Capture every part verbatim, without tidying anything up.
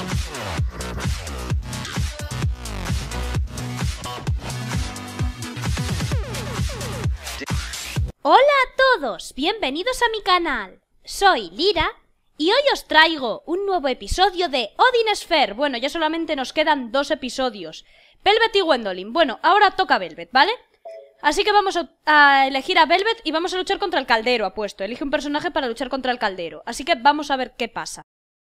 Hola a todos, bienvenidos a mi canal. Soy Lira y hoy os traigo un nuevo episodio de Odin Sphere. Bueno, ya solamente nos quedan dos episodios, Velvet y Gwendolyn. Bueno, ahora toca Velvet, ¿vale? Así que vamos a, a elegir a Velvet y vamos a luchar contra el caldero, apuesto. Elige un personaje para luchar contra el caldero. Así que vamos a ver qué pasa.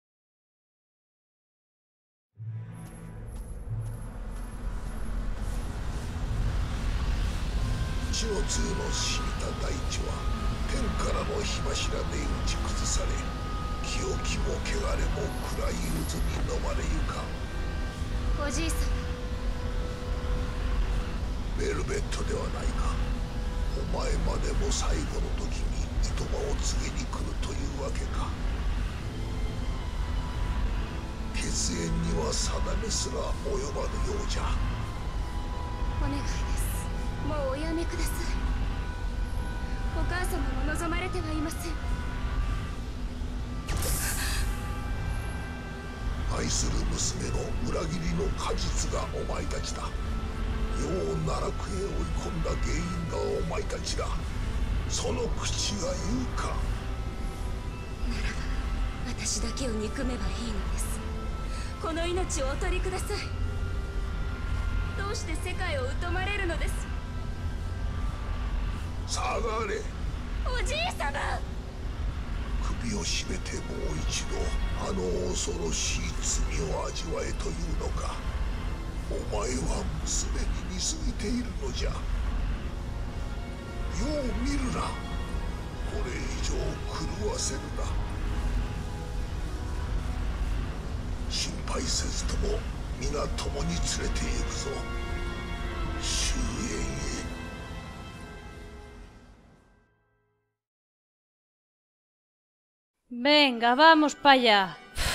Venga, vamos para allá.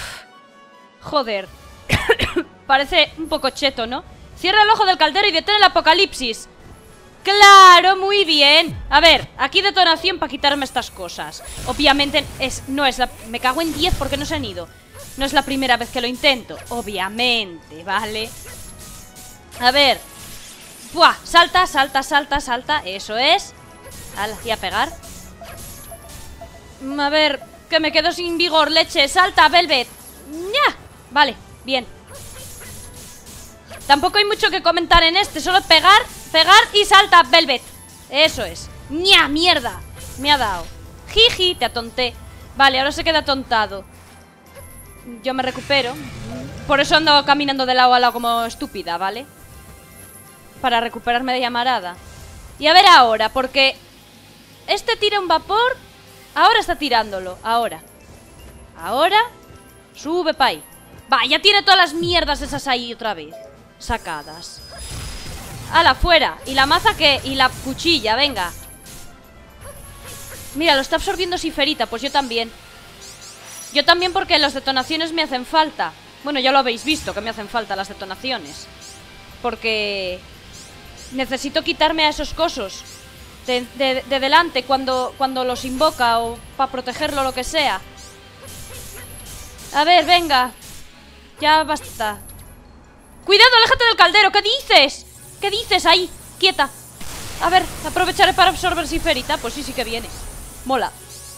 Joder. Parece un poco cheto, ¿no? Cierra el ojo del caldero y detén el apocalipsis. ¡Claro! Muy bien. A ver, aquí detonación para quitarme estas cosas. Obviamente es, no es la... Me cago en diez porque no se han ido. No es la primera vez que lo intento. Obviamente, ¿vale? A ver. ¡Buah! Salta, salta, salta, salta. Eso es. Ala, y a pegar. A ver, que me quedo sin vigor, leche. Salta, Velvet. ¡Ya! Vale, bien. Tampoco hay mucho que comentar en este. Solo pegar, pegar y salta, Velvet. Eso es. ¡Nya! ¡Mierda! Me ha dado. Jiji, te atonté. Vale, ahora se queda atontado. Yo me recupero. Por eso ando caminando de lado a lado como estúpida, ¿vale? Para recuperarme de llamarada. Y a ver ahora, porque este tira un vapor. Ahora está tirándolo, ahora. Ahora sube pa' ahí. Va, ya tiene todas las mierdas esas ahí otra vez sacadas. ¡Hala, fuera! ¿Y la maza qué? Y la cuchilla, venga. Mira, lo está absorbiendo Siferita. Pues yo también. Yo también porque las detonaciones me hacen falta. Bueno, ya lo habéis visto que me hacen falta las detonaciones. Porque necesito quitarme a esos cosos de, de, de delante cuando, cuando los invoca. O para protegerlo, lo que sea. A ver, venga. Ya basta. ¡Cuidado, aléjate del caldero! ¿Qué dices? ¿Qué dices ahí? Quieta. A ver, aprovecharé para absorber Siferita. Pues sí, sí que viene. Mola.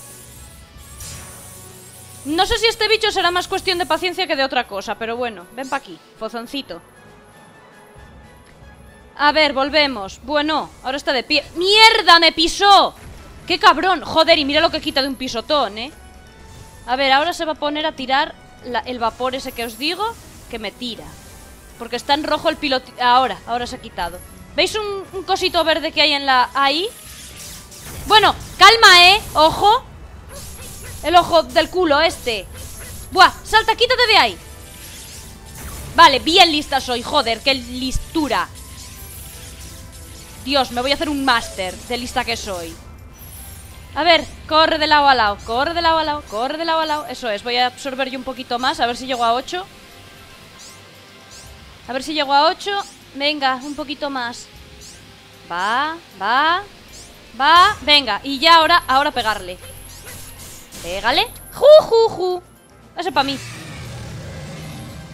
No sé si este bicho será más cuestión de paciencia que de otra cosa. Pero bueno, ven pa' aquí, fozoncito. A ver, volvemos. Bueno, ahora está de pie. ¡Mierda! ¡Me pisó! ¡Qué cabrón! Joder, y mira lo que quita de un pisotón, ¿eh? A ver, ahora se va a poner a tirar la, el vapor ese que os digo, que me tira. Porque está en rojo el piloto. Ahora, ahora se ha quitado. ¿Veis un, un cosito verde que hay en la... ahí? Bueno, calma, ¿eh? Ojo. El ojo del culo este. Buah, salta, quítate de ahí. Vale, bien lista soy, joder, qué listura. Dios, me voy a hacer un máster de lista que soy. A ver, corre de lado a lado. Corre de lado a lado, corre de lado a lado. Eso es, voy a absorber yo un poquito más. A ver si llego a ocho. A ver si llego a ocho. Venga, un poquito más. Va, va, va. Venga, y ya ahora, ahora pegarle. Pégale. Ju, ju, ju. Eso para mí.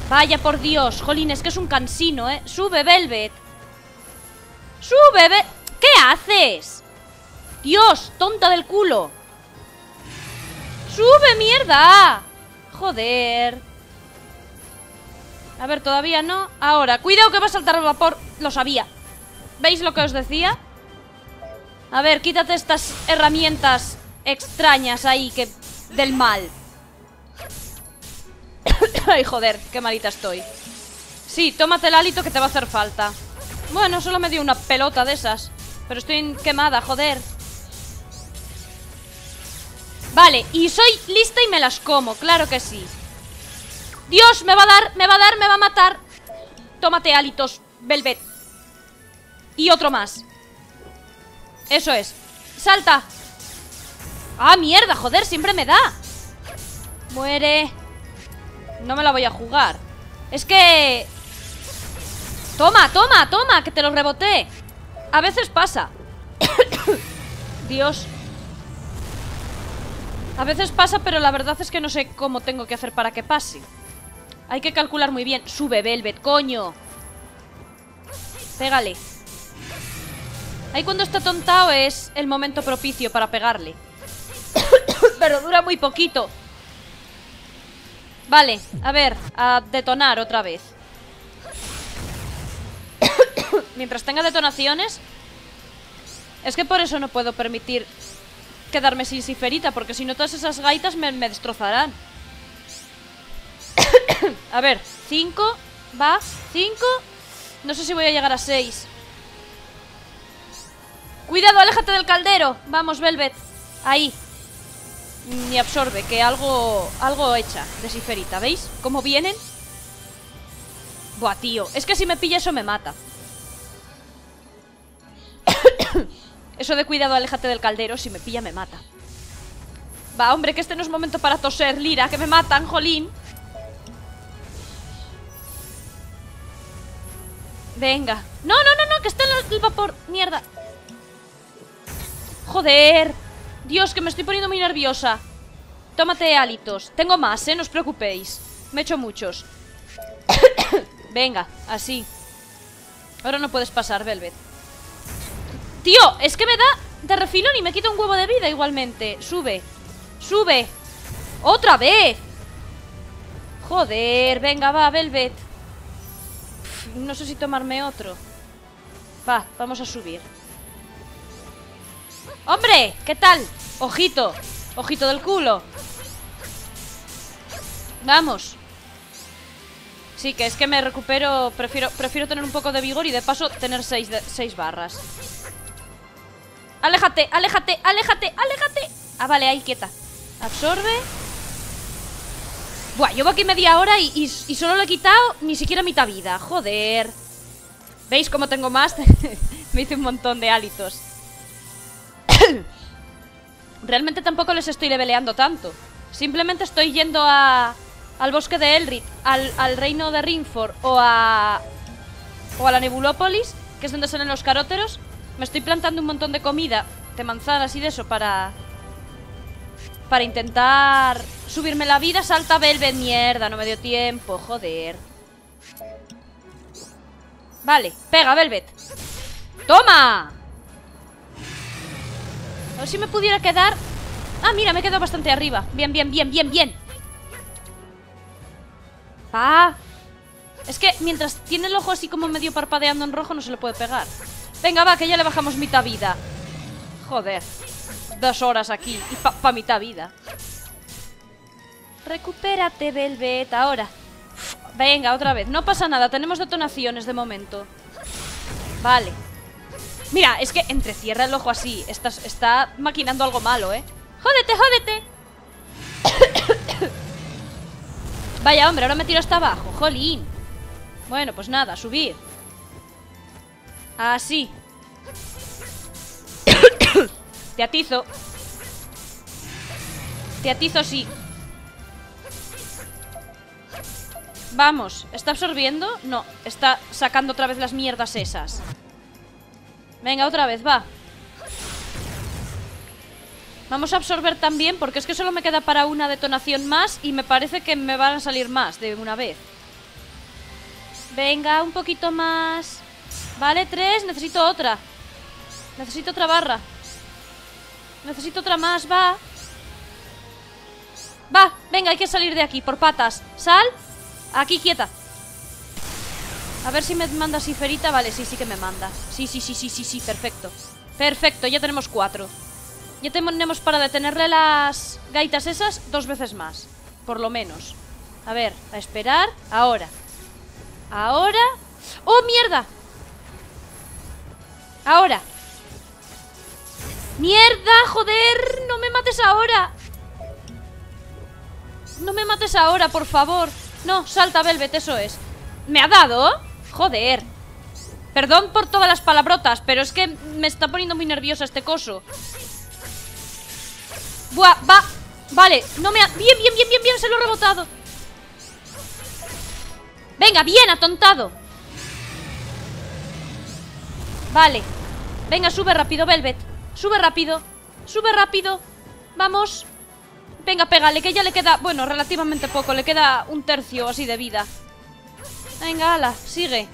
Vaya por Dios, jolín, es que es un cansino, ¿eh? Sube, Velvet. Sube, Ve... ¿Qué haces? Dios, tonta del culo. Sube, mierda. Joder. A ver, todavía no. Ahora, cuidado que va a saltar el vapor. Lo sabía. ¿Veis lo que os decía? A ver, quítate estas herramientas extrañas ahí que... del mal. Ay, joder, qué malita estoy. Sí, tómate el hálito que te va a hacer falta. Bueno, solo me dio una pelota de esas. Pero estoy quemada, joder. Vale, y soy lista y me las como, claro que sí. Dios, me va a dar, me va a dar, me va a matar. Tómate hálitos, Velvet. Y otro más. Eso es. Salta. Ah, mierda, joder, siempre me da. Muere. No me la voy a jugar. Es que... Toma, toma, toma, que te lo reboté. A veces pasa. Dios. A veces pasa, pero la verdad es que no sé cómo tengo que hacer para que pase. Hay que calcular muy bien. Sube, Velvet, coño. Pégale. Ahí cuando está tontado es el momento propicio para pegarle. Pero dura muy poquito. Vale, a ver, a detonar otra vez. Mientras tenga detonaciones. Es que por eso no puedo permitir quedarme sin Siferita, porque si no todas esas gaitas me, me destrozarán. A ver, cinco. Va, cinco. No sé si voy a llegar a seis. Cuidado, aléjate del caldero. Vamos, Velvet. Ahí. Ni absorbe, que algo Algo echa de Siferita, ¿veis? ¿Cómo vienen? Buah, tío, es que si me pilla eso me mata. Eso de cuidado, aléjate del caldero, si me pilla me mata. Va, hombre, que este no es momento para toser, Lira, que me matan, jolín. Venga. No, no, no, no, que está en el vapor. Mierda. Joder. Dios, que me estoy poniendo muy nerviosa. Tómate hálitos. Tengo más, eh, no os preocupéis. Me he hecho muchos. Venga, así. Ahora no puedes pasar, Velvet. Tío, es que me da de refilón y me quita un huevo de vida igualmente. Sube, sube. ¡Otra vez! Joder, venga, va, Velvet. Uf, no sé si tomarme otro. Va, vamos a subir. ¡Hombre! ¿Qué tal? Ojito, ojito del culo. Vamos. Sí, que es que me recupero. Prefiero, prefiero tener un poco de vigor y de paso tener seis, de, seis barras. Aléjate, aléjate, aléjate, aléjate. Ah, vale, ahí, quieta. Absorbe. Buah, llevo aquí media hora y, y, y solo le he quitado ni siquiera mitad vida. Joder. ¿Veis cómo tengo más? Me hice un montón de hálitos. Realmente tampoco les estoy leveleando tanto. Simplemente estoy yendo a... al bosque de Elrith, al, al reino de Ringford o a... o a la Nebulópolis, que es donde salen los caróteros. Me estoy plantando un montón de comida, de manzanas y de eso para... para intentar subirme la vida. Salta Velvet, mierda, no me dio tiempo, joder. Vale, pega, Velvet. ¡Toma! A ver si me pudiera quedar... Ah, mira, me he quedado bastante arriba. Bien, bien, bien, bien, bien. Pa. Es que mientras tiene el ojo así como medio parpadeando en rojo no se le puede pegar. Venga, va, que ya le bajamos mitad vida. Joder. Dos horas aquí y pa, pa mitad vida. Recupérate, Velvet, ahora. Venga, otra vez. No pasa nada, tenemos detonaciones de momento. Vale. Mira, es que entrecierra el ojo así. Está, está maquinando algo malo, ¿eh? ¡Jódete, jódete! Vaya, hombre, ahora me tiro hasta abajo. ¡Jolín! Bueno, pues nada, subir. Así. Te atizo. Te atizo, sí. Vamos, ¿está absorbiendo? No, está sacando otra vez las mierdas esas. Venga, otra vez, va. Vamos a absorber también, porque es que solo me queda para una detonación más y me parece que me van a salir más de una vez. Venga, un poquito más. Vale, tres, necesito otra. Necesito otra barra. Necesito otra más, va. Va, venga, hay que salir de aquí, por patas. Sal, aquí quieta. A ver si me manda Siferita. Vale, sí, sí que me manda. Sí, sí, sí, sí, sí, sí, perfecto. Perfecto, ya tenemos cuatro. Ya tenemos para detenerle las gaitas esas dos veces más. Por lo menos. A ver, a esperar. Ahora. Ahora. ¡Oh, mierda! Ahora. ¡Mierda, joder! ¡No me mates ahora! No me mates ahora, por favor. No, salta, Velvet, eso es. ¿Me ha dado? Joder. Perdón por todas las palabrotas, pero es que me está poniendo muy nerviosa este coso. Buah, va. Vale, no me ha... Bien, bien, bien, bien, bien, se lo he rebotado. Venga, bien, atontado. Vale. Venga, sube rápido, Velvet. Sube rápido. Sube rápido. Vamos. Venga, pégale, que ya le queda... Bueno, relativamente poco. Le queda un tercio así de vida. Venga, ala, sigue.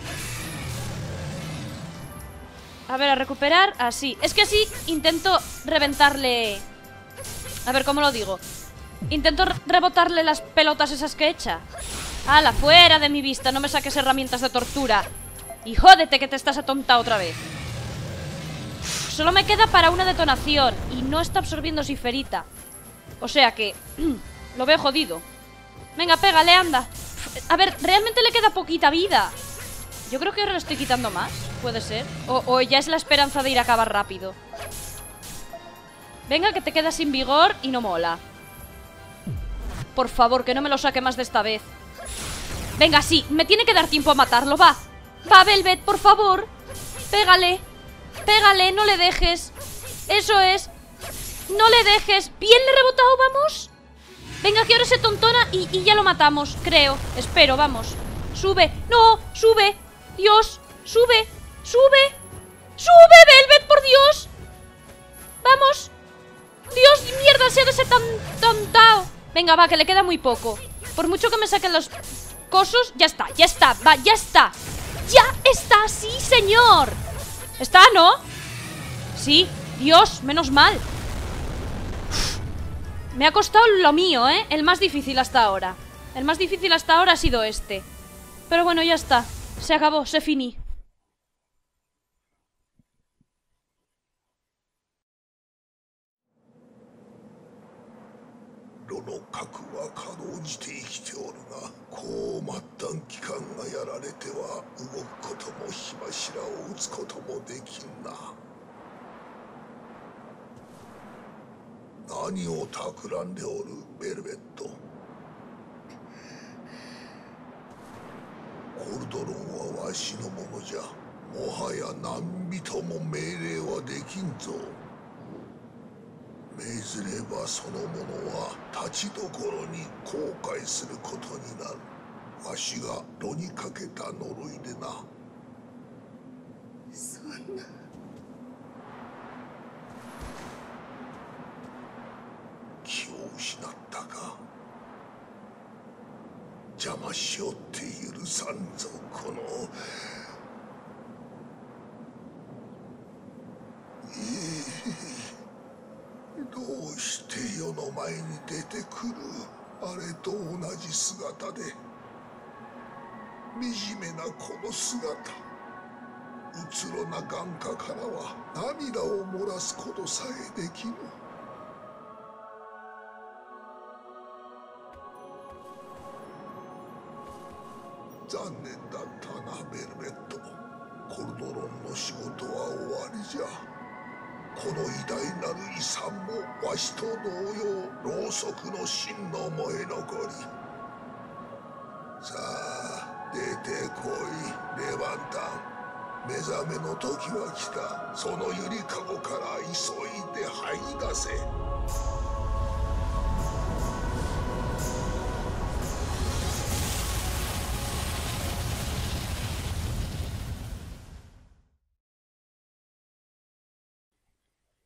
A ver, a recuperar. Así. Es que así intento reventarle... A ver, ¿cómo lo digo? Intento re rebotarle las pelotas esas que echa. Ala, fuera de mi vista. No me saques herramientas de tortura. Y jódete que te estás atontado otra vez. Solo me queda para una detonación. Y no está absorbiendo Siferita. O sea que... lo veo jodido. Venga, pégale, anda. A ver, realmente le queda poquita vida. Yo creo que ahora le estoy quitando más. Puede ser. O, o ya es la esperanza de ir a acabar rápido. Venga, que te quedas sin vigor y no mola. Por favor, que no me lo saque más de esta vez. Venga, sí, me tiene que dar tiempo a matarlo, va. Va, Velvet, por favor. Pégale. Pégale, no le dejes. Eso es. No le dejes. Bien, le he rebotado, vamos. Venga, que ahora se tontona y, y ya lo matamos, creo. Espero, vamos. Sube. No, sube. Dios, sube. Sube. Sube, Velvet, por Dios. Vamos. Dios, mierda, se ha desatontado. Venga, va, que le queda muy poco. Por mucho que me saquen los cosos. Ya está, ya está, va, ya está. Ya está, sí, señor. ¿Está, no? Sí, Dios, menos mal. Me ha costado lo mío, ¿eh? El más difícil hasta ahora. El más difícil hasta ahora ha sido este. Pero bueno, ya está. Se acabó, se finí.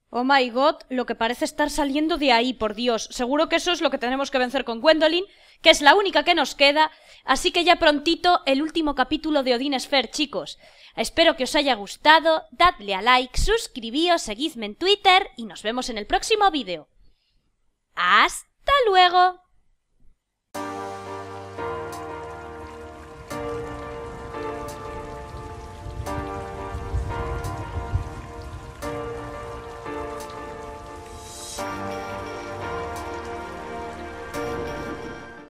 Oh my god, lo que parece estar saliendo de ahí, por Dios. Seguro que eso es lo que tenemos que vencer con Gwendolyn, que es la única que nos queda. Así que ya prontito el último capítulo de Odin Sphere, chicos. Espero que os haya gustado, dadle a like, suscribíos, seguidme en Twitter y nos vemos en el próximo vídeo. ¡Hasta luego!